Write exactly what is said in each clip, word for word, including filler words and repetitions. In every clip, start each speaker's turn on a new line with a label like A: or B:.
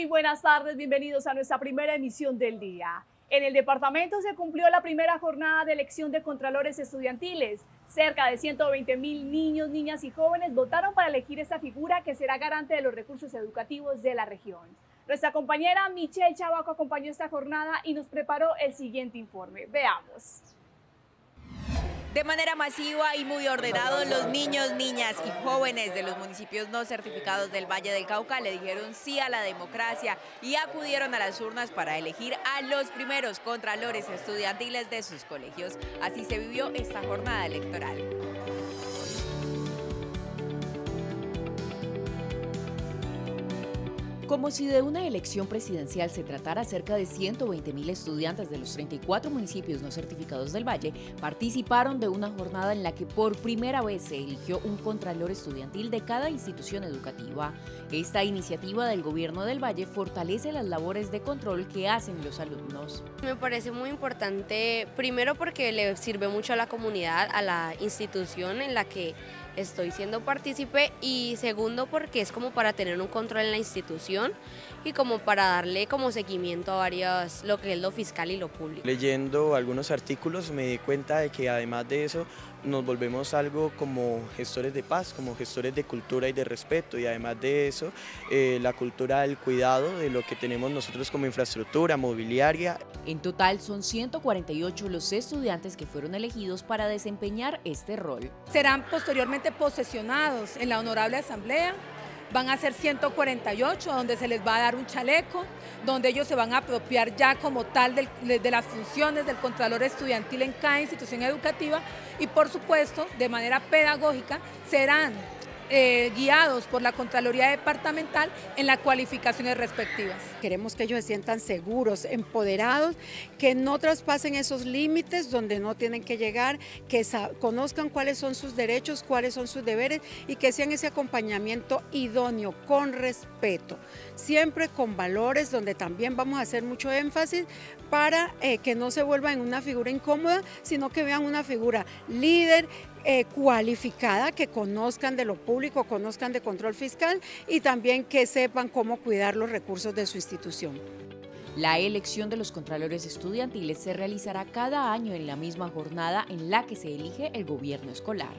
A: Muy buenas tardes, bienvenidos a nuestra primera emisión del día. En el departamento se cumplió la primera jornada de elección de contralores estudiantiles. Cerca de ciento veinte mil niños, niñas y jóvenes votaron para elegir esta figura que será garante de los recursos educativos de la región. Nuestra compañera Michelle Chabaco acompañó esta jornada y nos preparó el siguiente informe. Veamos.
B: De manera masiva y muy ordenado, los niños, niñas y jóvenes de los municipios no certificados del Valle del Cauca le dijeron sí a la democracia y acudieron a las urnas para elegir a los primeros contralores estudiantiles de sus colegios. Así se vivió esta jornada electoral. Como si de una elección presidencial se tratara, cerca de ciento veinte mil estudiantes de los treinta y cuatro municipios no certificados del Valle participaron de una jornada en la que por primera vez se eligió un contralor estudiantil de cada institución educativa. Esta iniciativa del gobierno del Valle fortalece las labores de control que hacen los alumnos.
C: Me parece muy importante, primero porque le sirve mucho a la comunidad, a la institución en la que estoy siendo partícipe, y segundo porque es como para tener un control en la institución y como para darle como seguimiento a varias, lo que es lo fiscal y lo público.
D: Leyendo algunos artículos me di cuenta de que además de eso nos volvemos algo como gestores de paz, como gestores de cultura y de respeto, y además de eso eh, la cultura del cuidado de lo que tenemos nosotros como infraestructura mobiliaria.
B: En total son ciento cuarenta y ocho los estudiantes que fueron elegidos para desempeñar este rol.
E: Serán posteriormente posesionados en la Honorable Asamblea. Van a ser ciento cuarenta y ocho, donde se les va a dar un chaleco, donde ellos se van a apropiar ya como tal de, de las funciones del contralor estudiantil en cada institución educativa, y por supuesto, de manera pedagógica, serán eh, guiados por la Contraloría Departamental en las cualificaciones respectivas.
F: Queremos que ellos se sientan seguros, empoderados, que no traspasen esos límites donde no tienen que llegar, que conozcan cuáles son sus derechos, cuáles son sus deberes, y que sean ese acompañamiento idóneo, con respeto, siempre con valores, donde también vamos a hacer mucho énfasis para eh, que no se vuelva en una figura incómoda, sino que vean una figura líder, Eh, cualificada, que conozcan de lo público, conozcan de control fiscal y también que sepan cómo cuidar los recursos de su institución.
B: La elección de los contralores estudiantiles se realizará cada año en la misma jornada en la que se elige el gobierno escolar.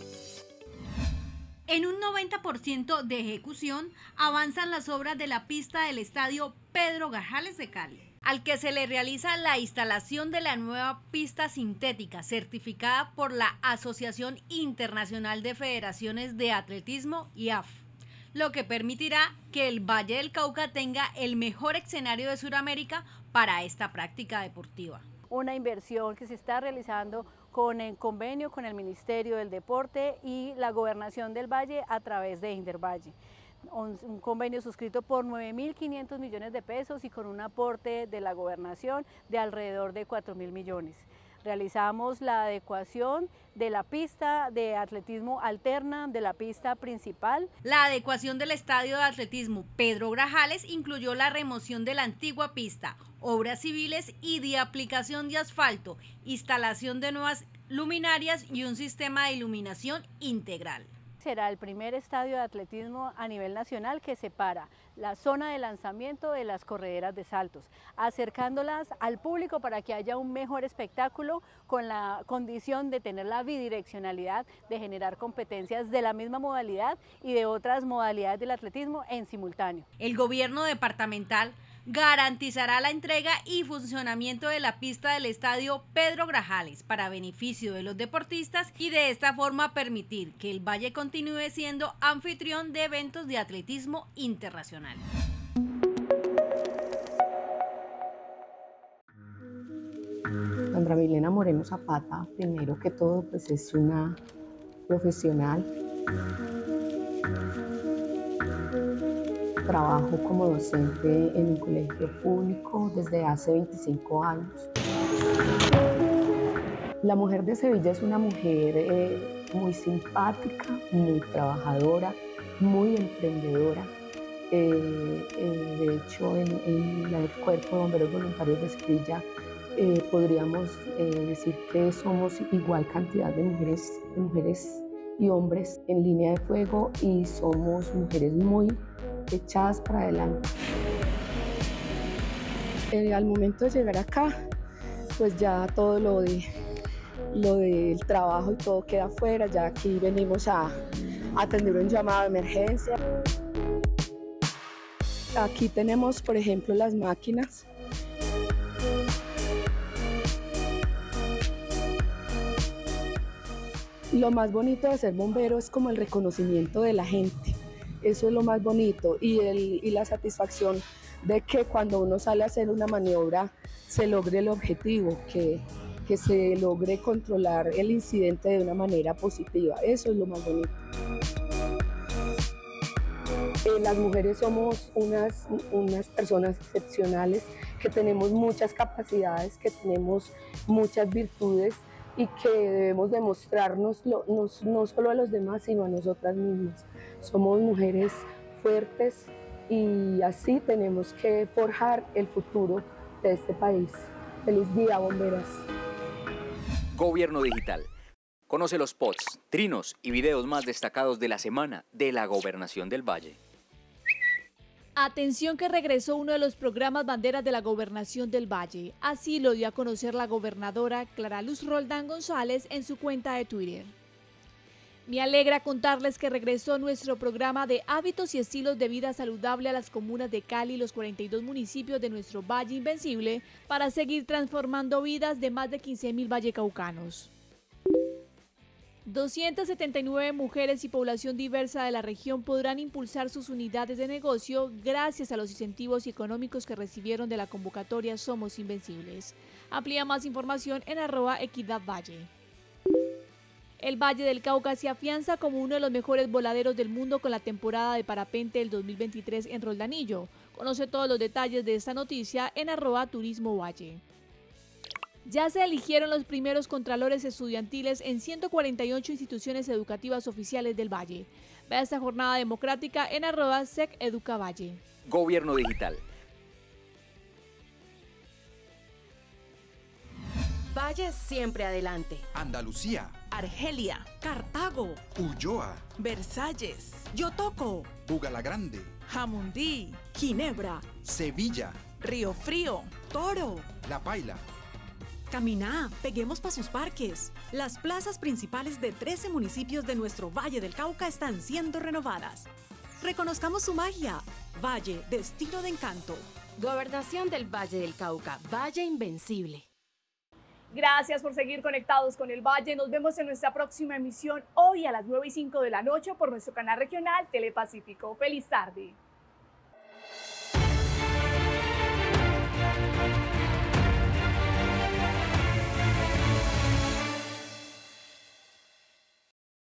G: En un noventa por ciento de ejecución avanzan las obras de la pista del estadio Pedro Grajales de Cali, al que se le realiza la instalación de la nueva pista sintética certificada por la Asociación Internacional de Federaciones de Atletismo, I A F, lo que permitirá que el Valle del Cauca tenga el mejor escenario de Sudamérica para esta práctica deportiva.
H: Una inversión que se está realizando con el convenio con el Ministerio del Deporte y la Gobernación del Valle a través de Indervalle. Un, un convenio suscrito por nueve mil quinientos millones de pesos y con un aporte de la gobernación de alrededor de cuatro mil millones. Realizamos la adecuación de la pista de atletismo alterna de la pista principal.
G: La adecuación del estadio de atletismo Pedro Grajales incluyó la remoción de la antigua pista, obras civiles y de aplicación de asfalto, instalación de nuevas luminarias y un sistema de iluminación integral.
H: Será el primer estadio de atletismo a nivel nacional que separa la zona de lanzamiento de las correderas de saltos, acercándolas al público para que haya un mejor espectáculo, con la condición de tener la bidireccionalidad de generar competencias de la misma modalidad y de otras modalidades del atletismo en simultáneo.
G: El gobierno departamental garantizará la entrega y funcionamiento de la pista del estadio Pedro Grajales para beneficio de los deportistas y de esta forma permitir que el Valle continúe siendo anfitrión de eventos de atletismo internacional.
I: Sandra Milena Moreno Zapata, primero que todo, pues es una profesional. Trabajo como docente en un colegio público desde hace veinticinco años. La mujer de Sevilla es una mujer eh, muy simpática, muy trabajadora, muy emprendedora. Eh, eh, de hecho, en, en el Cuerpo de Bomberos Voluntarios de Sevilla eh, podríamos eh, decir que somos igual cantidad de mujeres, de mujeres y hombres en línea de fuego, y somos mujeres muy echadas para adelante. eh, al momento de llegar acá, pues ya todo lo de lo del trabajo y todo queda afuera, ya aquí venimos a, a atender un llamado de emergencia. Aquí tenemos, por ejemplo, las máquinas. Lo más bonito de ser bombero es como el reconocimiento de la gente, eso es lo más bonito, y, el, y la satisfacción de que cuando uno sale a hacer una maniobra se logre el objetivo, que, que se logre controlar el incidente de una manera positiva, eso es lo más bonito. Eh, las mujeres somos unas, unas personas excepcionales, que tenemos muchas capacidades, que tenemos muchas virtudes, y que debemos demostrarnos no, no, no solo a los demás, sino a nosotras mismas. Somos mujeres fuertes y así tenemos que forjar el futuro de este país. ¡Feliz día, bomberas!
J: Gobierno Digital. Conoce los spots, trinos y videos más destacados de la semana de la Gobernación del Valle.
A: Atención que regresó uno de los programas banderas de la Gobernación del Valle. Así lo dio a conocer la gobernadora Clara Luz Roldán González en su cuenta de Twitter. Me alegra contarles que regresó nuestro programa de hábitos y estilos de vida saludable a las comunas de Cali y los cuarenta y dos municipios de nuestro Valle Invencible para seguir transformando vidas de más de quince mil vallecaucanos. doscientas setenta y nueve mujeres y población diversa de la región podrán impulsar sus unidades de negocio gracias a los incentivos económicos que recibieron de la convocatoria Somos Invencibles. Amplía más información en arroba Equidad Valle. El Valle del Cauca se afianza como uno de los mejores voladeros del mundo con la temporada de parapente del dos mil veintitrés en Roldanillo. Conoce todos los detalles de esta noticia en arroba Turismo Valle. Ya se eligieron los primeros contralores estudiantiles en ciento cuarenta y ocho instituciones educativas oficiales del Valle. Vea esta jornada democrática en arroba Sec Educa Valle.
J: Gobierno Digital.
K: Valle siempre adelante.
L: Andalucía.
K: Argelia. Cartago.
L: Ulloa.
K: Versalles. Yotoco.
L: Bugalagrande.
K: Jamundí. Ginebra.
L: Sevilla.
K: Río Frío. Toro.
L: La Paila.
K: Caminá, peguemos pa' sus parques. Las plazas principales de trece municipios de nuestro Valle del Cauca están siendo renovadas. Reconozcamos su magia. Valle, destino de encanto.
B: Gobernación del Valle del Cauca, Valle Invencible.
A: Gracias por seguir conectados con el Valle. Nos vemos en nuestra próxima emisión hoy a las nueve y cinco de la noche por nuestro canal regional Telepacífico. ¡Feliz tarde!